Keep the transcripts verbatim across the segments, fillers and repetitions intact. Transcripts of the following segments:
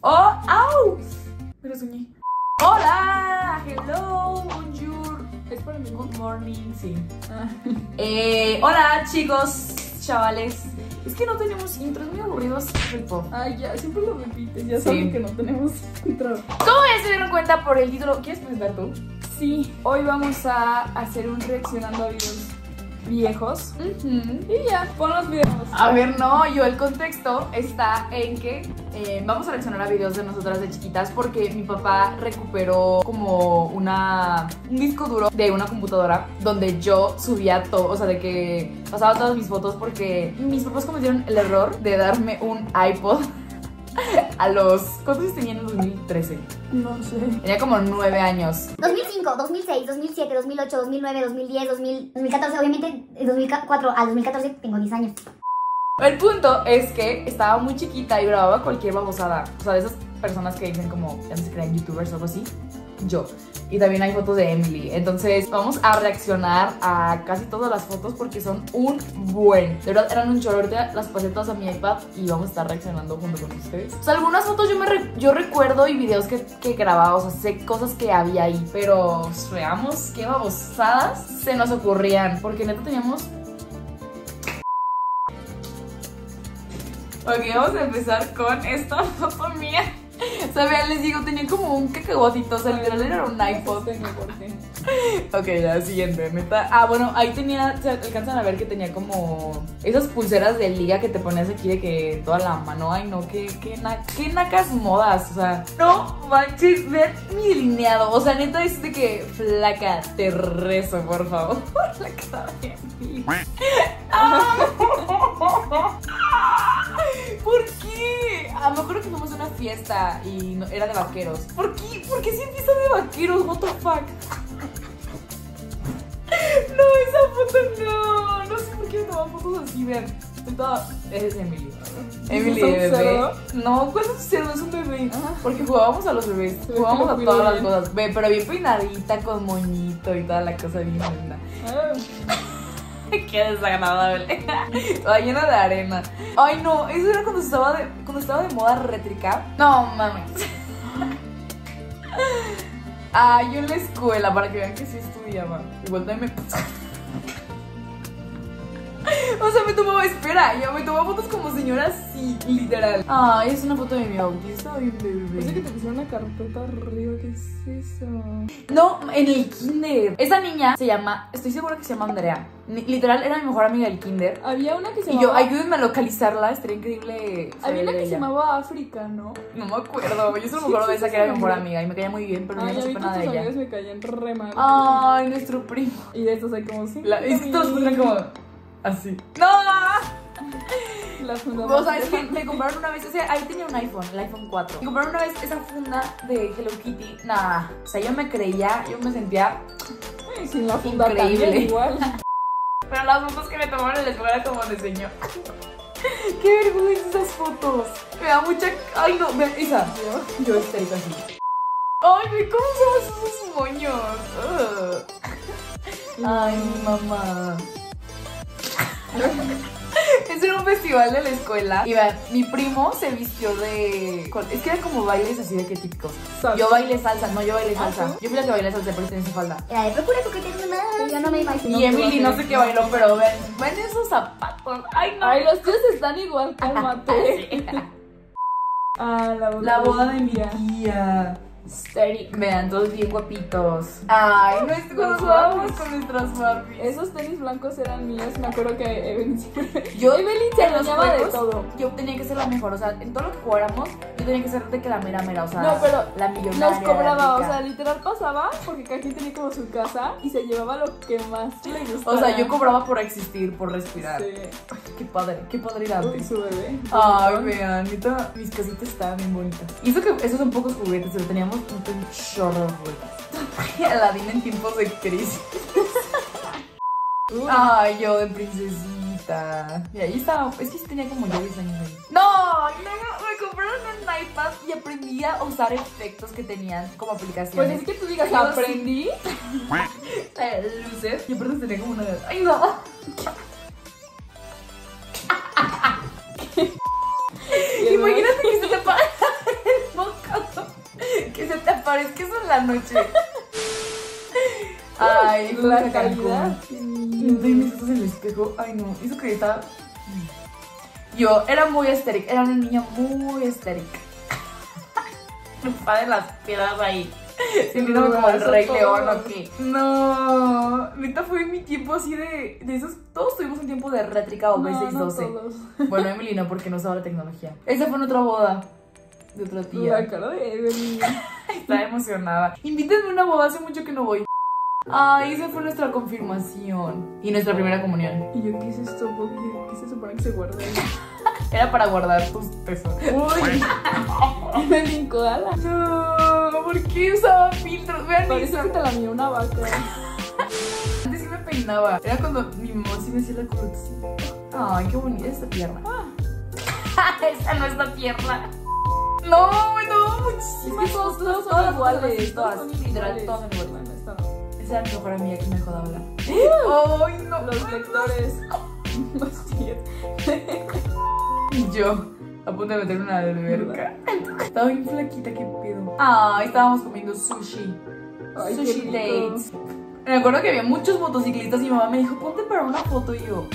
¡Oh! ¡Au! Me lo soñé. ¡Hola! ¡Hello! ¡Bonjour! Es para mí. Good morning, sí. Ah. Eh, hola, chicos, chavales. Es que no tenemos intro, es muy aburrido hacer el pop. Ay, ya, siempre lo repites. Ya Sí. saben que no tenemos intro. ¿Cómo ya se dieron cuenta por el título? ¿Quieres presentar tú? Sí, hoy vamos a hacer un reaccionando a videos viejos. Uh-huh. Y ya, pon los videos. A ver, no, yo el contexto está en que eh, vamos a reaccionar a videos de nosotras de chiquitas porque mi papá recuperó como una, un disco duro de una computadora donde yo subía todo, o sea, de que pasaba todas mis fotos porque mis papás cometieron el error de darme un iPod a los... ¿Cuántos años tenía en el dos mil trece? No sé. Tenía como nueve años. dos mil cinco, dos mil seis, dos mil siete, dos mil ocho, dos mil nueve, dos mil diez, dos mil catorce, obviamente de dos mil cuatro al dos mil catorce tengo diez años. El punto es que estaba muy chiquita y grababa cualquier babosada. O sea, de esas personas que dicen como, ya no se crean youtubers o algo así. Yo. Y también hay fotos de Emily. Entonces vamos a reaccionar a casi todas las fotos porque son un buen. De verdad eran un chorro. Ahorita las pasé todas a mi iPad y vamos a estar reaccionando junto con ustedes. O sea, algunas fotos yo me re yo recuerdo y videos que, que grababa. O sea, sé cosas que había ahí. Pero veamos qué babosadas se nos ocurrían. Porque neta teníamos... Ok, vamos a empezar con esta foto mía. O sea, vean, les digo, tenía como un cacahuatito. O sea, literal era un iPod. Tengo por qué. Ok, la siguiente, neta. Ah, bueno, ahí tenía, se alcanzan a ver que tenía como esas pulseras de liga que te ponías aquí de que toda la mano. Ay, no, qué, qué, na, qué nacas modas. O sea, no manches, vean mi delineado. O sea, neta es de que flaca, te rezo, por favor. La cara de mí. ¿Por qué? A lo mejor que fuimos a una fiesta y no, era de vaqueros. ¿Por qué? ¿Por qué siempre está de vaqueros? What the fuck? No, esa foto no. No sé por qué me toman fotos así, vean. Estoy toda... Ese es Emily. Emily ¿Es un de bebé. cerdo? No, ¿cuál es un cerdo? Es un bebé. Ajá. Porque jugábamos a los bebés. Se ve Jugábamos que a lo todas cuida las bien. cosas. Ve, pero bien peinadita, con moñito y toda la cosa bien linda. Ah. Qué desagradable. Toda llena de arena. Ay, no, eso era cuando estaba de, cuando estaba de moda rétrica. No, mames. Ah, yo en la escuela, para que vean que sí estudiaba. Igual también me... O sea, me tomaba, espera, yo me tomaba fotos como señora así, literal. Ay, es una foto de mi autista, estaba bien bebé. Pensé que te pusieron una carpeta arriba, ¿qué es eso? No, en el kinder. Esa niña se llama, estoy segura que se llama Andrea. Ni- Literal, era mi mejor amiga del kinder. Había una que se Y yo, llamaba... ayúdenme a localizarla, estaría increíble. Había saber una de que se ella. llamaba África, ¿no? No me acuerdo, yo solo me Sí, acuerdo de sí, esa sí, que era sí, mi mejor sí. amiga y me caía muy bien, pero yo Ay, no a mí supe con nada tus de amigas ella. me caían re mal. Ay, nuestro primo. Y de estos hay como cinco. La, es que todos mil. ponen como así. ¡No! La funda O sea, más es que grande. me compraron una vez, o sea, ahí tenía un iPhone, el iPhone cuatro. Me compraron una vez esa funda de Hello Kitty. Nah, o sea, yo me creía, yo me sentía... Ay, sin la funda Increíble. también igual. Pero las fotos que me tomaron en la escuela como de señor. Qué vergüenza esas fotos. Me da mucha... Ay, no, vean, esa. Yo, yo histérica así. Ay, ve cómo son esos moños. Ugh. Ay, mi mamá. Es en un festival de la escuela. Y vean, mi primo se vistió de... Es que eran como bailes así de que típicos. Salsa. Yo bailé salsa, no, yo bailé ¿Ah, salsa. sí? Yo fui la que bailé salsa, pero tenía esa falda. Era de procura coquetear más. Yo no me imagino. Y Emily no sé qué bailó, pero ven, ven esos zapatos. Ay, no. Ay, los tíos están igual, cálmate. Sí. Ah, la boda, La boda de mi tía. tía. Steady. Vean, todos bien guapitos. Ay, no es cuando Los jugábamos Barbies. con nuestras Barbies. Esos tenis blancos eran míos. Me acuerdo que Evelyn siempre. Yo, Evelyn se en los bañaba de juegos, todo. yo tenía que ser la mejor. O sea, en todo lo que jugáramos, yo tenía que ser de que la mera mera. O sea, No, pero la millonaria. Nos cobraba, la o rica. sea, literal pasaba porque cada quien tenía como su casa y se llevaba lo que más le gustaba. O sea, yo cobraba por existir, por respirar. Sí. Ay, qué padre, qué padre ir Uy, antes. su bebé. Ay, vean, neta, mis casitas estaban bien bonitas. Y eso que esos son pocos juguetes, pero teníamos un chorro de juguetes. Aladín en tiempos de crisis. Uy. Ay, yo de princesita. Y ahí estaba, es que sí tenía como ya diez años ahí. No, no, me compraron un iPad y aprendí a usar efectos que tenían como aplicaciones. Pues es que tú digas, Yo sí. aprendí. Eh, luces. Y aparte tenía como una... ¡Ay, no! Imagínate que se te apaga el parezca eso en la noche. Ay, la la calidad. Estoy mis fotos en el espejo. Ay, no. Eso que estaba. Yo era muy estérica. Era una niña muy estérica. De las piedras ahí. Sintiéndome como el Rey León o qué. No. Neta fue mi tiempo así de. De esos. Todos tuvimos un tiempo de rétrica o B seis doce. No, no todos. Bueno, Emily no, porque no usaba la tecnología. Esa fue nuestra boda. De otra tía. La cara de Evelyn. Estaba emocionada. Invítenme a una boda, hace mucho que no voy. Ay, esa fue nuestra confirmación. Y nuestra primera comunión. Y yo, ¿qué es esto? ¿Por qué, ¿Qué se supone que se guarda ahí? Era para guardar tus tesoros. Uy. Evelyn, koala. No, ¿por qué usaba filtros? Vean Parece eso. que te la miró una vaca. Antes sí me peinaba. Era cuando mi mamá sí me hacía la colotcita. Ay, qué bonita esta pierna. Ah. Esa no es la pierna. No, no, muchísimas Todos, cosas. todos son Todas, iguales. todas, Todos son literal, iguales. todas son iguales. Bueno, esta no. Esa era mi mejor amiga que me dejó de hablar. Ay, no. Los lectores. No es cierto. Y yo, a punto de meter una alberca. Estaba bien flaquita, qué pedo. Ah, estábamos comiendo sushi. Ay, qué Sushi rico. dates. Me acuerdo que había muchos motociclistas y mi mamá me dijo, ponte para una foto y yo.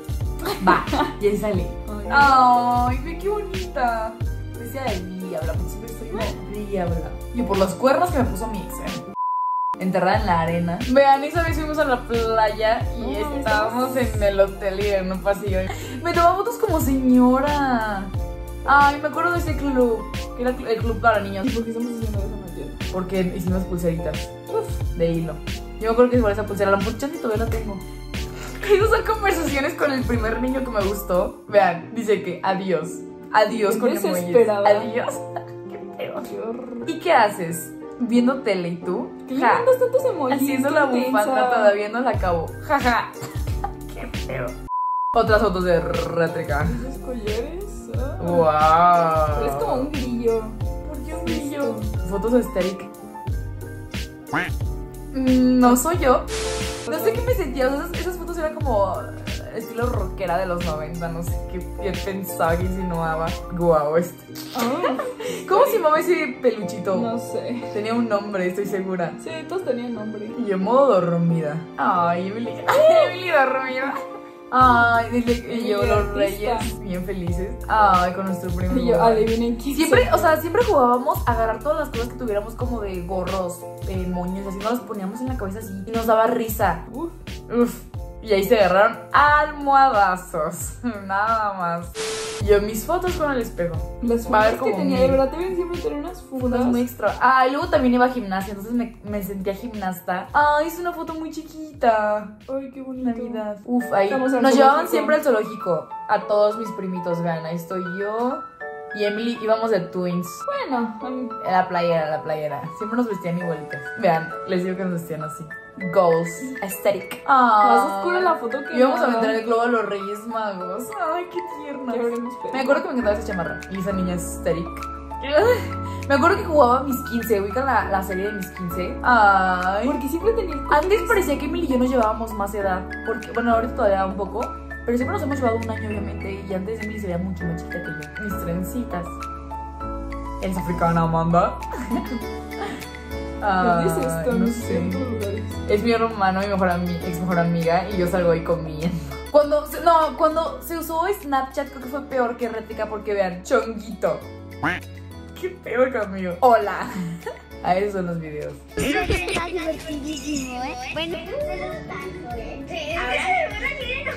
Va, y ahí salí. Ay, Ay, ve qué bonita. Decía de diabla, por siempre estoy de diabla. Y por los cuernos que me puso mi ex, ¿eh? Enterrada en la arena. Vean, esa vez fuimos a la playa y No, estábamos en el hotel y en un pasillo. Me tomaba fotos como señora. Ay, me acuerdo de ese club. Que era el club para niños. ¿Y por qué estamos haciendo eso, Matías? Porque hicimos pulseritas de hilo. Yo me acuerdo que por esa pulsera, la muchacha y todavía la tengo. Esas son conversaciones con el primer niño que me gustó. Vean, dice que adiós. Adiós con emojis. Desesperada. Adiós. Qué peor. Qué horror. ¿Y qué haces? ¿Viendo tele y tú? ¿Qué le Ja. mandas tantos emojis? Haciendo Qué la intensa. bufanda todavía no la acabo. Jaja. Qué feo. Otras fotos de rétrica. ¿Esos collares? Ah. Wow. Pero es como un grillo. ¿Por qué un brillo? Fotos estéricas. No soy yo. No sé qué me sentía. Esas, esas fotos eran como estilo rockera de los noventa. No sé qué, qué pensaba que insinuaba. Guau, este. Ah, ¿Cómo se llamaba ese peluchito? no sé. Tenía un nombre, estoy segura. Sí, todos tenían nombre. Y en modo dormida. Ay, Emily. Emily dormida. Ay, dile y yo, Emily los artista. reyes, bien felices. Ay, con nuestro primo. Y yo, adivinen quién Siempre, soy. o sea, siempre jugábamos a agarrar todas las cosas que tuviéramos como de gorros, eh, moños, así nos las poníamos en la cabeza así y nos daba risa. Uf. Uf. Y ahí se agarraron almohadazos. Nada más. Yo mis fotos con el espejo. Las Va a haber fundas que como tenía, mil. de verdad, te ven siempre tener unas Fundas fundas. muy extra. Ah, y luego también iba a gimnasia, entonces me, me sentía gimnasta. Ay, es una foto muy chiquita. Ay, qué bonito. Navidad. Uf, ahí Estamos al nos llevaban zoológico. siempre al zoológico. A todos mis primitos, vean, ahí estoy yo y Emily, íbamos de twins. Bueno, a mí- En la playera, la playera. Siempre nos vestían igualitas. Vean, les digo que nos vestían así. Goals, aesthetic. más oscura la foto que Íbamos a nada. meter el globo a los Reyes Magos. Ay, qué tierna. Ya veremos, pero- Me acuerdo que me encantaba esa chamarra. Y esa niña aesthetic. Me acuerdo que jugaba mis quince. ¿Ubican la, la serie de mis quince? Ay. Porque siempre tenía. Antes parecía que Emily y yo nos llevábamos más edad. Porque, bueno, ahorita todavía un poco. Pero siempre nos hemos llevado un año, obviamente. Y antes Emily se veía mucho más chiquita que yo. Mis trencitas. ¿Eres africana, Amanda? ¿Qué dices esto? no No sé. sé. En todos lugares. Es mi hermano, mi mejor ami- ex mejor amiga. Y yo salgo ahí comiendo. Cuando, se- no, cuando se usó Snapchat creo que fue peor que rétrica. Porque vean, chonguito. Qué peor conmigo. Hola. A esos son los videos. Está divertidísimo, ¿eh? Bueno, no se lo tanto, ¿eh? Ahora me van a ir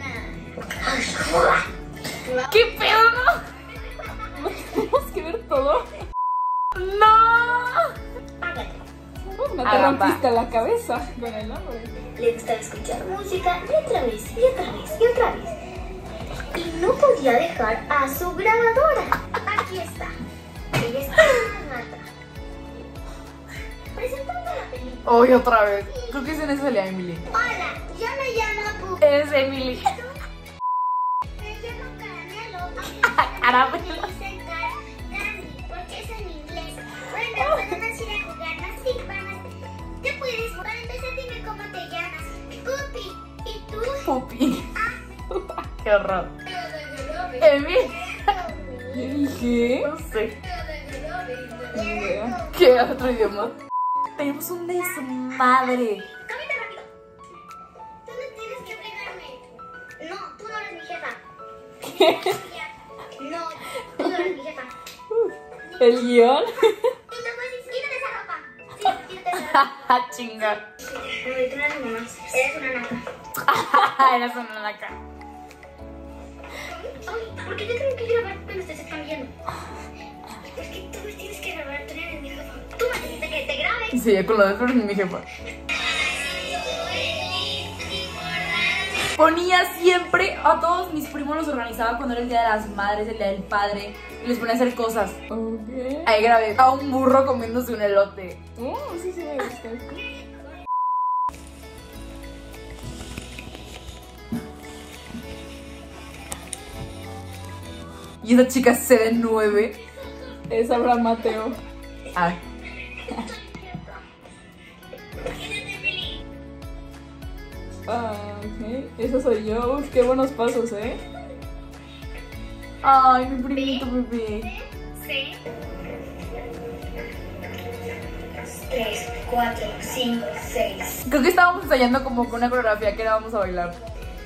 enojona. ¡Qué pedo, no! Tenemos que ver todo. ¡No! Uf, no te Ah, rompiste la cabeza con el nombre. Le gustaba escuchar música y otra vez, y otra vez, y otra vez. Y no podía dejar a su grabadora. Aquí está. Ella está Nata. Presentando la película. Hoy otra vez. Creo que es en esa salía Emily. Hola, yo me llamo Pupi. Es Emily. Me llamo Caramelo. Caramelo. Me dicen Car Candy, porque es en inglés. Bueno, podemos ir a jugar, ¿no? Sí, vamos. Te puedes, para empezar, dime cómo te llamas. Pupi. ¿Y tú? Pupi. Qué horror. Emily. ¿Qué dije? No sé. Ni idea. ¿Qué? ¿Qué? ¿Otro idioma? Tenemos un desmadre. Cámbiate rápido. Tú no tienes que fregarme. No, tú no eres mi jefa. No, tú no eres mi jefa. ¿El guión? Tú te puedes ir, quítate esa ropa. Sí, quítate esa ropa. Chinga. No, tú no eres mi mamá. Eres una naca. Eres una naca. Ay, ¿por qué te tengo que grabar cuando estés cambiando? Porque tú me tienes que grabar, tú eres mi jefa. Tú me dijiste que te grabe. Sí, con lo de tú eres mi jefa. Ponía siempre a todos mis primos, los organizaba cuando era el día de las madres, el día del padre, y les ponía a hacer cosas. Ok. Ahí grabé a un burro comiéndose un elote. Oh, sí, sí me gusta. Y esa chica se ve nueve. Es Abraham Mateo. Ay. Ah, ok. Eso soy yo. Uf, qué buenos pasos, ¿eh? Ay, mi primito bebé. Sí. tres, cuatro, cinco, seis. Creo que estábamos ensayando como con una coreografía que era vamos a bailar.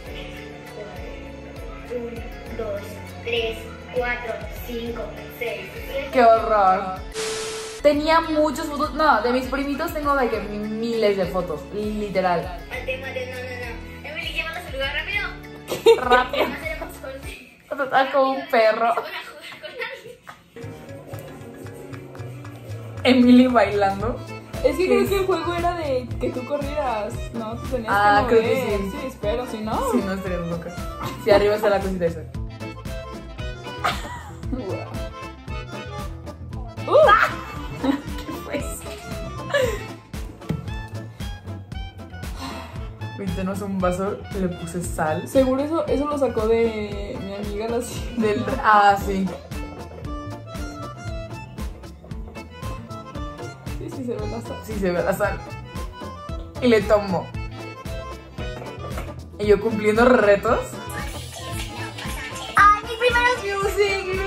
uno, dos, tres, cuatro, cinco, seis, siete. Qué horror. Tenía muchas fotos. No, de mis primitos tengo de que miles de fotos. Literal. Mate, mate, no, no, no. Emily, llévala a su lugar rápido. Rápido. No seremos cortes. Total como un perro. Van a jugar con alguien. Emily bailando. Es que creo que el juego era de que tú corrieras, ¿no? Tú tenías Ah, que creo mover. que sí. Sí, espero, si no. Si no, estaríamos locas. Si arriba está la cosita esa. Wow. ¿Qué fue eso? Víntenos un vaso, le puse sal. Seguro eso, eso lo sacó de mi amiga la sí. Del. Ah, sí. Sí, sí, se ve la sal. Sí, se ve la sal. Y le tomo. Y yo cumpliendo retos. ¡Ay, mi primera music!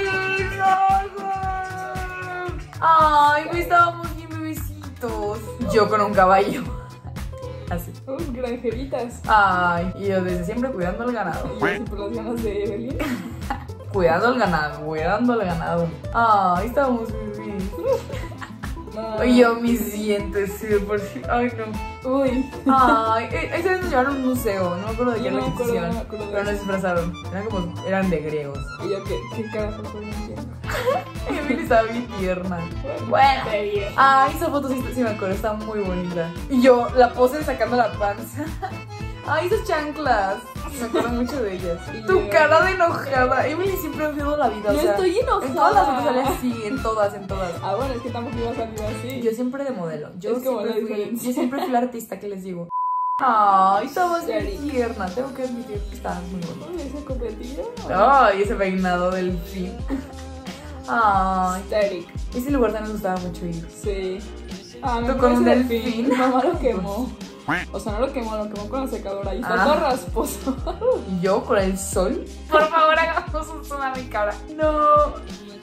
¡Ay, pues estábamos bien bebecitos! Yo con un caballo. Así. Uy, granjeritas. Ay, y yo desde siempre cuidando el ganado. Y así por las ganas de Evelyn. Cuidando el ganado, cuidando el ganado. Ay, estábamos bebés. No. Y yo mis dientes, sí, por si. Ay, no. Uy. Ay, e- esa vez nos llevaron a un museo, no me acuerdo de Yo qué no era me la acuerdo, exposición, no me acuerdo de pero nos eso. disfrazaron. Eran como, eran de griegos. Y yo, ¿qué, qué carajo fue? No entiendo. Emily estaba bien tierna. Bueno, Bueno. está bien. Ay, esa foto sí, sí me acuerdo, está muy bonita. Y yo, la pose sacando la panza. Ay, esas chanclas. Me acuerdo mucho de ellas. Y Tu yo- cara de enojada. Emily siempre ha odiado la vida. No o sea, estoy enojada. En todas las fotos sale así, en todas, en todas. Ah, bueno, es que tampoco iba a salir así. Yo siempre de modelo. Yo, Es como la siempre, fui, diferencia. yo siempre fui la artista que les digo. Ay, estabas bien Cari. tierna. Tengo que admitir que estabas muy bonita. Uy, ese copetillo. Ay, ese peinado del fin. Ay, Aesthetic. ese lugar también me gustaba mucho ir. Sí. Ah, me Tú con un parece delfín. Mi mamá lo quemó. O sea, no lo quemó, lo quemó con la secadora. Y está Ah. todo rasposo. Y yo con el sol. Por favor, hagamos un zoom a mi cara. No.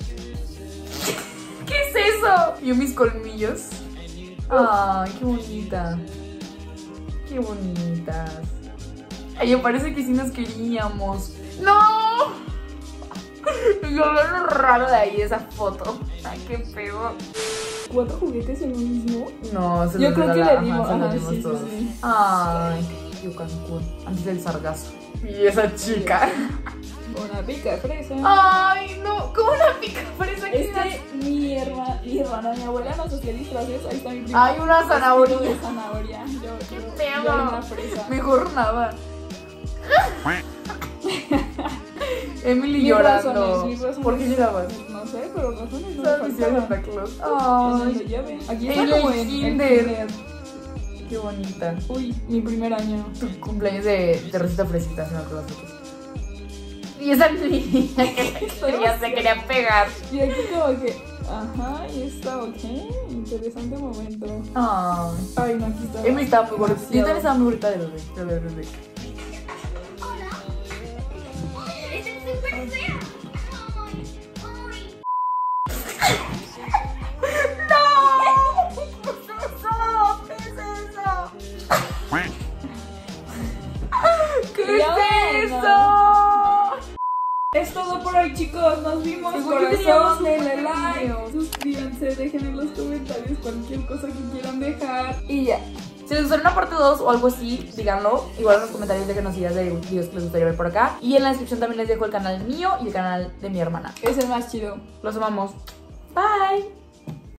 ¿Qué es eso? Yo mis colmillos. Ay, qué bonita. Qué bonitas. Ay, me parece que sí nos queríamos. ¡No! Yo veo lo raro de ahí esa foto. Ay, qué feo. ¿Cuatro juguetes en un mismo? No, se Yo los creo que le regalamos, dimos. se los Ajá, dimos sí, sí, todos. sí. Ay, yo Cancún. Antes del sargazo. Y esa chica. Una pica de fresa. Ay, no, como una pica fresa que Es que mi hermana, mi hermana, mi abuela nos hacía disfraces. Ahí está mi prima. Hay una zanahoria. De zanahoria. Yo, yo, feo. yo era una fresa. Mejor nada. Emily Mis llorando. razones, mis razones. ¿Por qué llorabas? No sé, pero razones no ¿Sabes me si era faltaban. Santa Claus? En donde Ay, llave. Aquí en está como el en kinder. kinder. qué bonita. Uy, mi primer año. Tu cumpleaños de, de Rosita Fresita, se me acuerdo las fotos. Y esa niña que quería, se quería pegar. Y aquí como que, ajá, y está, ok, interesante momento. Ay. Ay, no, aquí está. Emily estaba muy bonita. Yo demasiado. también estaba muy bonita de bebé. De bebé, bebé. ¡Ese es súper feo! ¡Ay! ¡Ay! ¿Qué Ya es bueno. eso? Es todo por hoy, chicos. Nos vimos. Según yo teníamos Corazón, denle un like, video. suscríbanse, dejen en los comentarios cualquier cosa que quieran dejar. Y ya. Si les gustaría una parte dos o algo así, díganlo. Igual en los comentarios déjenos ideas de videos que les gustaría ver por acá. Y en la descripción también les dejo el canal mío y el canal de mi hermana. Es el más chido. Los amamos. Bye.